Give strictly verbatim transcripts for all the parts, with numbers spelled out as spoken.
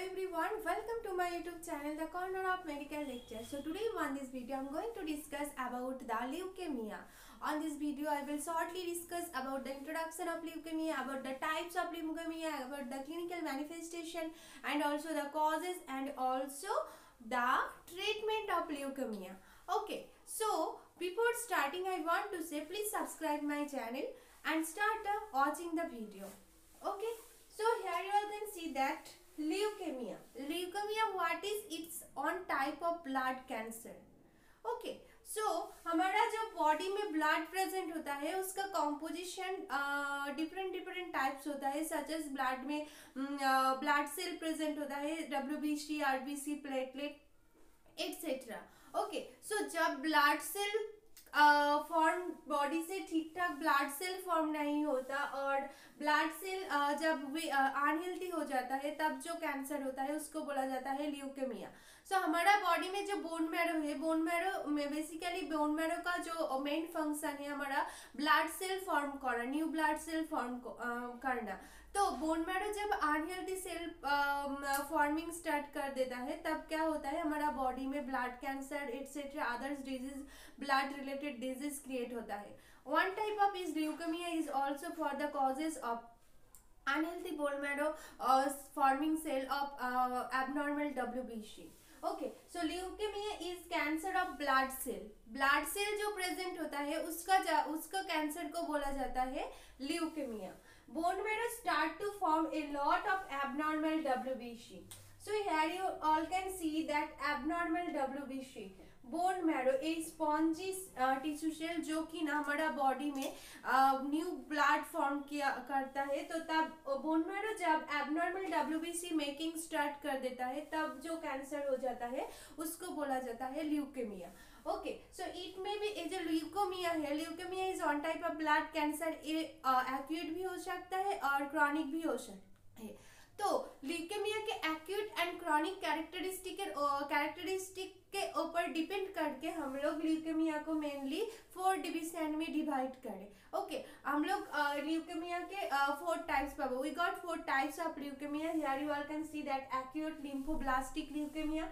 everyone, welcome to my YouTube channel, The Corner of Medical Lectures. So today on this video, I'm going to discuss about the leukemia. On this video, I will shortly discuss about the introduction of leukemia, about the types of leukemia, about the clinical manifestation, and also the causes and also the treatment of leukemia. Okay, so before starting, I want to say please subscribe my channel and start uh, watching the video. Okay, so here you all can see that leukemia. Leukemia, what is its own type of blood cancer. Okay okay, so so, हमारा जो body में blood present होता है उसका composition different different types होता है such as blood में blood cell present होता है WBC, RBC, platelet etcetera. Okay, so जब ब्लड सेल फॉर्म बॉडी से ठीक ठाक ब्लड सेल फॉर्म नहीं होता और ब्लड सेल uh, जब भी अनहेल्थी uh, हो जाता है तब जो कैंसर होता है उसको बोला जाता है ल्यूकेमिया. सो so, हमारा बॉडी में जो बोन मैरो है, बोन मैरो में बेसिकली बोन मैरो का जो मेन फंक्शन है हमारा ब्लड सेल फॉर्म करना, न्यू ब्लड सेल फॉर्म करना. तो बोन मैरो जब अनहेल्थी सेल फॉर्मिंग स्टार्ट कर देता है तब क्या होता है हमारा बॉडी में blood cancer etcetera others disease, blood related disease create होता है. One type of is leukemia is also for the causes of unhealthy bone marrow uh, forming cell of uh, abnormal W B C. Okay, so leukemia is cancer of blood cell. Blood cell जो present होता है उसका उसका cancer को बोला जाता है leukemia. Bone marrow start to form a lot of abnormal WBC. So here you all can see that abnormal WBC bone marrow a spongy tissue cell जो कि ना हमारा बॉडी में न्यू ब्लड फॉर्म किया करता है. तो तब बोन मैरो जब एबनॉर्मल डब्ल्यूबीसी मेकिंग स्टार्ट कर देता है तब जो कैंसर हो जाता है उसको बोला जाता है ल्यूकेमिया. ओके, सो इट में भी ये जो ल्यूकेमिया है, leukemia is one type of blood cancer. ये एक्यूट भी हो सकता है और क्रॉनिक भी हो सकता है. तो ल्यूकेमिया के acute and chronic characteristic characteristic के ऊपर डिपेंड करके हम लोग ल्यूकेमिया को मेनली फोर डिवीजन में डिवाइड करें. ओके, हम लोग ल्यूकेमिया के फोर टाइप्स पाबो. We got four types of leukemia. Here you all can see that acute lymphoblastic leukemia,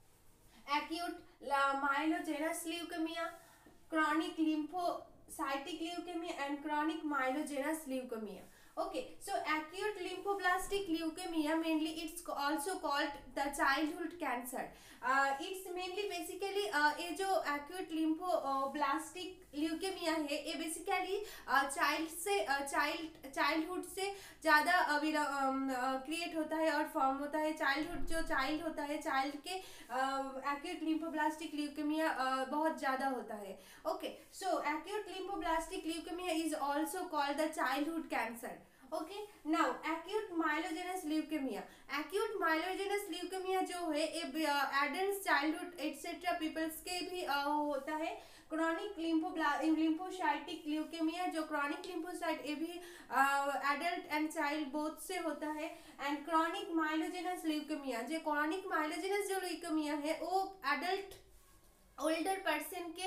acute myelogenous leukemia, chronic lymphocytic leukemia and chronic myelogenous leukemia. Okay, so acute lymphoblastic leukemia mainly it's also called the childhood cancer. Uh, it's mainly basically uh, ये जो acute lymphoblastic leukemia है ये basically child uh, से child uh, childhood से ज़्यादा create uh, होता है और फॉर्म होता है. चाइल्डहुड जो चाइल्ड होता है चाइल्ड के एक्यूट लिम्फोब्लास्टिक ल्यूकेमिया बहुत ज़्यादा होता है. Okay, so acute lymphoblastic leukemia is also called the childhood cancer. Okay, now acute myelogenous leukemia. Acute myelogenous leukemia जो है एडल्ट, चाइल्डहुड एक्सेट्रा पीपल्स के भी uh, होता है. क्रॉनिक लिम्फोसाइटिक ल्यूकेमिया जो क्रॉनिक लिम्फोसाइट ये भी एडल्ट एंड चाइल्ड बोथ से होता है. एंड क्रॉनिक माइलोजेनस ल्यूकेमिया जो क्रॉनिक माइलोजेनस जो ल्यूकेमिया है वो एडल्ट ओल्डर पर्सन के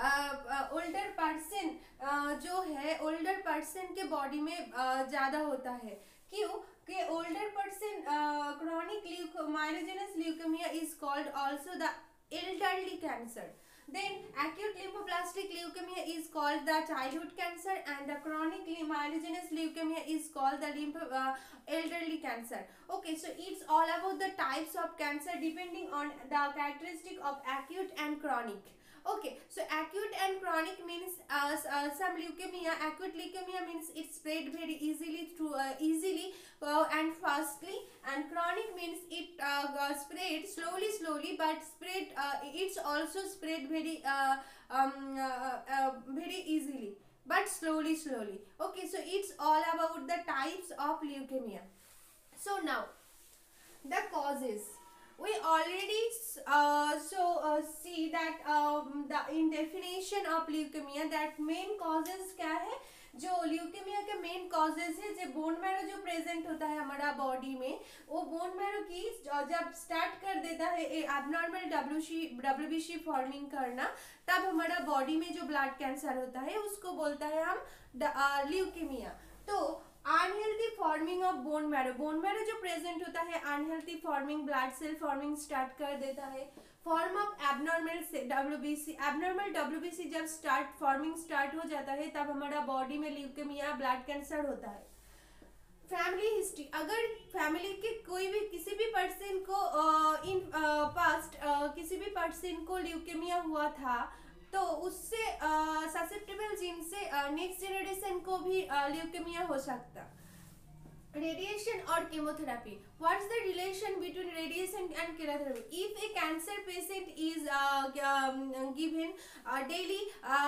ओल्डर पर्सन जो है ओल्डर पर्सन के बॉडी में ज़्यादा होता है. क्यों कि older person chronic myelogenous leukemia is called also the elderly cancer. Then acute lymphoblastic leukemia is called the childhood cancer and the chronic myelogenous leukemia is called the lymph uh, elderly cancer. Okay, so it's all about the types of cancer depending on the characteristic of acute and chronic. Okay, so acute and chronic means uh, uh, some leukemia, acute leukemia means it spread very easily through uh, easily uh, and fastly, and chronic means it uh, spread slowly slowly but spread uh, it's also spread very uh, um, uh, uh, very easily but slowly slowly. Okay, so it's all about the types of leukemia. So now the causes. We already uh, so uh, see that um, the in definition of leukemia that main causes क्या है. जो leukaemia के main causes है जो bone marrow जो present होता है हमारा बॉडी में वो बोन मैरो की जब स्टार्ट कर देता है एबनॉर्मल डब्ल्यूबीसी फॉर्मिंग करना तब हमारा बॉडी में जो ब्लड कैंसर होता है उसको बोलता है हम ल्यूकेमिया. तो unhealthy forming of bone marrow, bone marrow जो प्रेजेंट होता है unhealthy forming, blood cell forming start कर देता है। Form of abnormal WBC, abnormal WBC जब स्टार्ट फॉर्मिंग स्टार्ट हो जाता है तब हमारा बॉडी में ल्यूकेमिया ब्लड कैंसर होता है। फैमिली हिस्ट्री, अगर फैमिली के कोई भी किसी भी पर्सन को इन पास्ट किसी भी पर्सन को ल्यूकेमिया हुआ था तो उससे ससेप्टेबल जीन से नेक्स्ट जनरेशन को भी ल्यूकेमिया हो सकता। रेडिएशन और chemotherapy, what's the relation between radiation and chemotherapy? If a cancer patient is given daily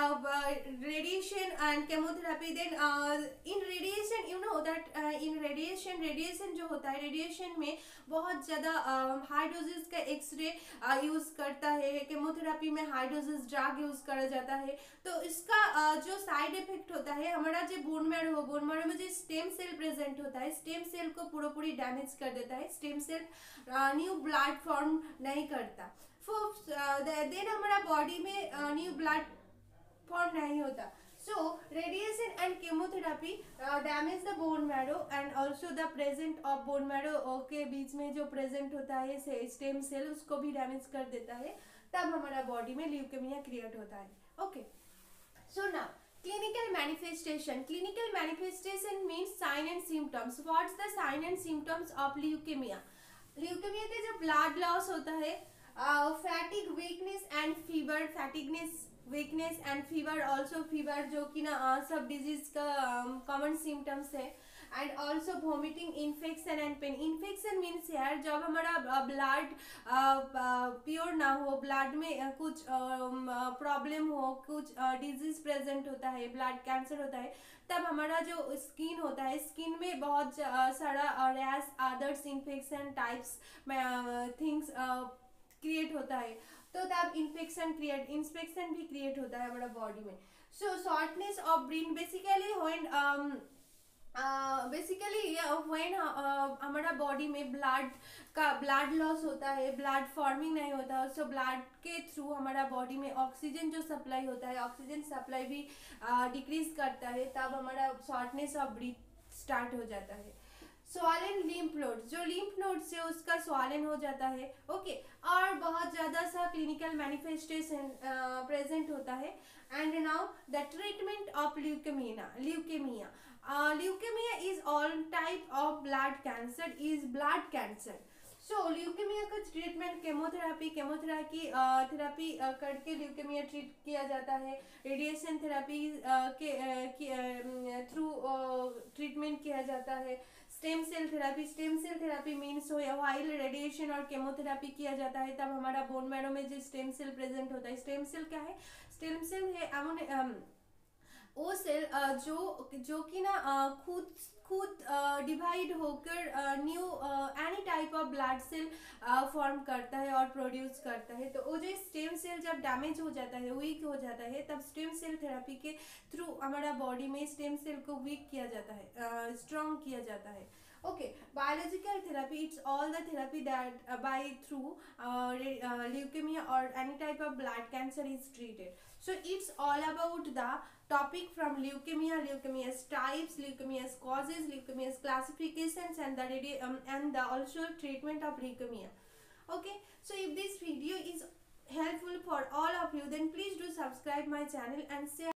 radiation and chemotherapy, then in radiation you know that in radiation radiation जो होता है, radiation में बहुत ज़्यादा हाई डोजेस का X ray use करता है, chemotherapy में हाई डोजेस ड्रग यूज़ करा जाता है। तो इसका uh, जो साइड इफेक्ट होता है, हमारा जो बोन मैरो हो, बोन मैरो में जो स्टेम सेल प्रेजेंट होता है, स्टेम सेल को पूरा पूरी डैमेज कर देता है। Stem cell new blood form नहीं करता, देन हमारा बॉडी में न्यू ब्लड फॉर्म नहीं होता। So radiation and chemotherapy uh, damage the bone marrow and also the present of bone marrow के बीच में जो present होता है stem cell उसको भी damage कर देता है, तब हमारा body में ल्यूकेमिया क्रिएट होता है। Okay, so now clinical manifestation. Clinical manifestation means sign and symptoms. What's the sign and symptoms of leukemia? Leukemia के जो blood loss होता है, uh, fatigue, weakness and fever, fatigueness, weakness and fever, also fever जो कि ना सब disease का common symptoms है। And also vomiting, infection and pain. Infection means यार जब हमारा ब्लड प्योर ना हो, ब्लड में कुछ प्रॉब्लम हो, कुछ डिजीज प्रेजेंट होता है, ब्लड कैंसर होता है, तब हमारा जो स्किन होता है, स्किन में बहुत सारा rash, others infection types things create होता है, तो तब इन्फेक्शन क्रिएट इंस्पेक्शन भी क्रिएट होता है हमारा बॉडी में। So shortness of brain, basically when basically when हमारा बॉडी में ब्लड का ब्लड लॉस होता है, ब्लड फॉर्मिंग नहीं होता, सो ब्लड के थ्रू हमारा बॉडी में ऑक्सीजन जो सप्लाई होता है, ऑक्सीजन सप्लाई भी डिक्रीज uh, करता है, तब हमारा शॉर्टनेस ऑफ ब्रीथ स्टार्ट हो जाता है। स्वालन लिम्फ नोड, जो लिम्फ नोड से उसका स्वालन हो जाता है। ओके, और बहुत ज़्यादा सा क्लिनिकल मैनिफेस्टेशन प्रेजेंट होता है। And now the treatment of leukemia leukemia leukemia is all type of blood cancer is blood cancer. So leukemia का ट्रीटमेंट केमोथेरेपी केमोथेरेपी थेरेपी करके ल्यूकेमिया ट्रीट किया जाता है। रेडिएशन थेरेपी के थ्रू ट्रीटमेंट किया जाता है। Stem cell therapy, stem cell therapy means while radiation और केमोथेरेपी किया जाता है तब हमारा बोन मैरो में जो स्टेम सेल प्रेजेंट होता है। स्टेम सेल क्या है? स्टेम सेल है अमोन वो सेल जो जो कि ना खुद खुद डिवाइड होकर new any type of blood cell form करता है और प्रोड्यूस करता है। तो वो जो स्टेम सेल जब डैमेज हो जाता है, वीक हो जाता है, तब स्टेम सेल थेरेपी के थ्रू हमारा बॉडी में स्टेम सेल को वीक किया जाता है, स्ट्रॉन्ग uh, किया जाता है। Okay, biological therapy, it's all the therapy that uh, by through uh, uh, leukemia or any type of blood cancer is treated. So it's all about the topic from leukemia, leukemia's types, leukemia's causes, leukemia's classifications, and the um, and the also treatment of leukemia. Okay, so if this video is helpful for all of you, then please do subscribe my channel and share.